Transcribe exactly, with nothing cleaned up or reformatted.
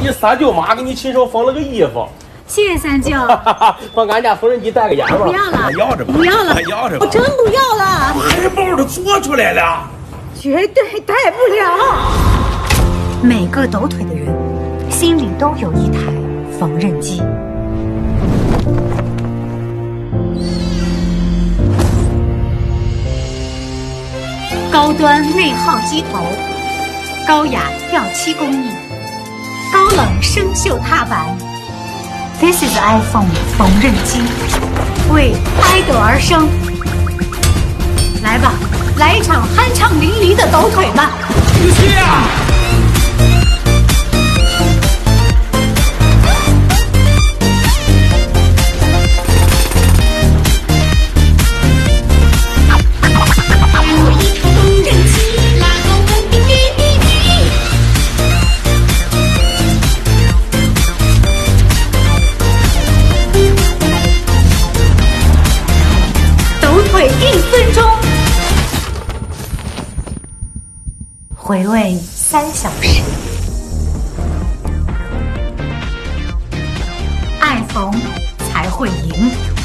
你三舅妈给你亲手缝了个衣服。 谢谢三舅。 帮俺家缝纫机带个烟吧。 不要了， 要着吧， 不要了， 要着吧。 我真不要了。 这包都做出来了， 绝对带不了。每个抖腿的人心里都有一台缝纫机。高端内耗机头，高雅吊漆工艺，高冷生锈踏板。This is iPhone 缝纫机，为爱豆而生。来吧，来一场酣畅淋漓的抖腿吧！ 不去啊！ 一分钟，回味三小时，爱缝才会赢。